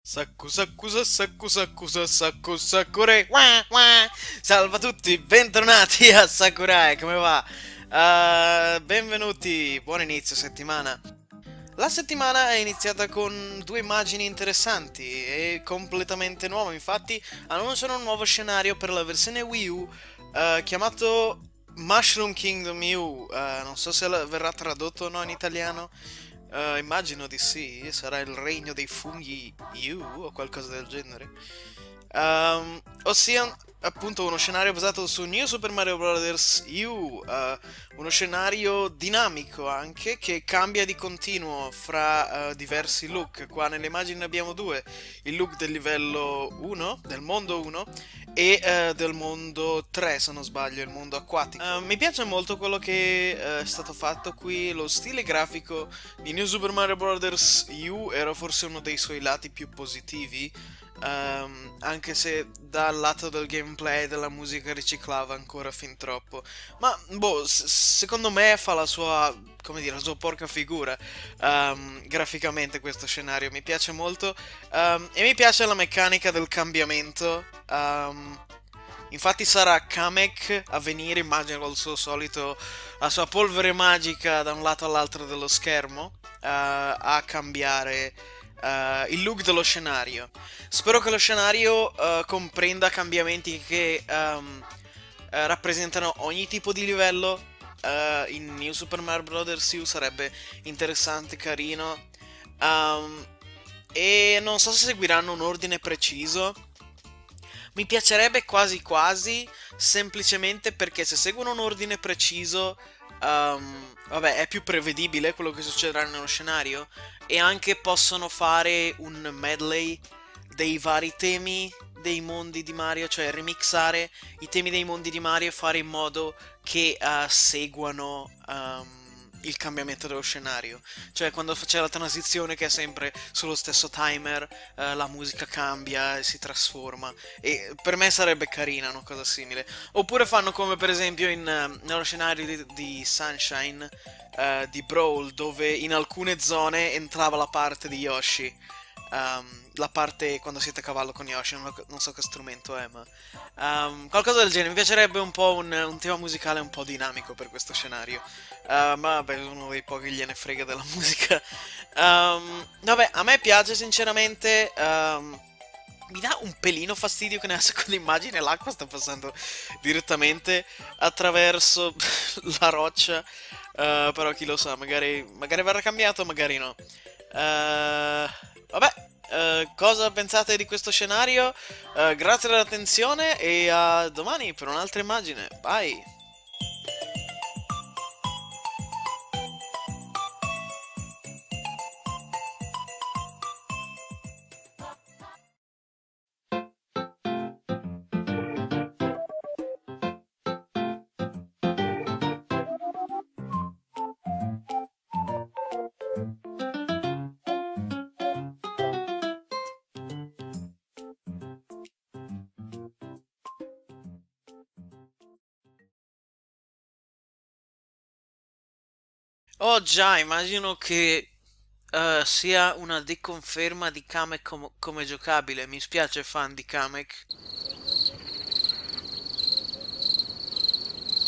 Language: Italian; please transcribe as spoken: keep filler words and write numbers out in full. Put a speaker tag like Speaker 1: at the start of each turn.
Speaker 1: Sakku sakku sa- sakku sakku sa- sakku sakure Wah, wah. Salve a tutti, bentornati a Sakurai, come va? Eh, benvenuti, buon inizio settimana. La settimana è iniziata con due immagini interessanti e completamente nuove, infatti annunciano un nuovo scenario per la versione Wii U eh, chiamato Mushroom Kingdom U. Eh, non so se la- verrà tradotto o no in italiano. Eh, immagino di sì, sarà il regno dei funghi U o qualcosa del genere. Ehm, ossia, appunto, uno scenario basato su New Super Mario Bros. U, eh, uno scenario dinamico anche che cambia di continuo fra eh, diversi look. Qua nelle immagini ne abbiamo due: il look del livello uno, del mondo uno, e eh, del mondo tre, se non sbaglio, il mondo acquatico. Eh, mi piace molto quello che eh, è stato fatto qui, lo stile grafico di New Super Mario Bros. U era forse uno dei suoi lati più positivi, ehm, anche se dal lato del gameplay e della musica riciclava ancora fin troppo. Ma, boh, s- secondo me fa la sua, come dire, la sua porca figura, ehm, graficamente questo scenario. Mi piace molto, ehm, e mi piace la meccanica del cambiamento. ehm, Infatti sarà Kamek a venire, immagino col suo solito, la sua polvere magica da un lato all'altro dello schermo, eh, a cambiare eh, il look dello scenario. Spero che lo scenario eh, comprenda cambiamenti che ehm, eh, rappresentano ogni tipo di livello. Eh, in New Super Mario Bros. U sarebbe interessante, carino. Um, e non so se seguiranno un ordine preciso. Mi piacerebbe quasi quasi, semplicemente perché se seguono un ordine preciso, ehm, vabbè, è più prevedibile quello che succederà nello scenario e anche possono fare un medley dei vari temi dei mondi di Mario, cioè remixare i temi dei mondi di Mario e fare in modo che eh, seguano ehm, il cambiamento dello scenario. Cioè, quando c'è la transizione che è sempre sullo stesso timer, eh, la musica cambia e si trasforma. E per me sarebbe carina una cosa simile. Oppure fanno come per esempio in, eh, nello scenario di, di Sunshine, eh, di Brawl, dove in alcune zone entrava la parte di Yoshi. Ehm, la parte quando siete a cavallo con Yoshi, non, lo- non so che strumento è, ma ehm, qualcosa del genere. Mi piacerebbe un po' un, un tema musicale un po' dinamico per questo scenario. Eh, ma vabbè, sono uno dei pochi che gliene frega della musica. Ehm, vabbè, a me piace sinceramente. ehm, mi dà un pelino fastidio che nella seconda immagine l'acqua sta passando direttamente attraverso la roccia. Eh, però chi lo sa, magari, magari verrà cambiato, magari no. Eh, vabbè, eh, cosa pensate di questo scenario? Eh, grazie dell'attenzione e a domani per un'altra immagine. Bye! Oh già, immagino che eh, sia una deconferma di Kamek com- come giocabile. Mi spiace fan di Kamek.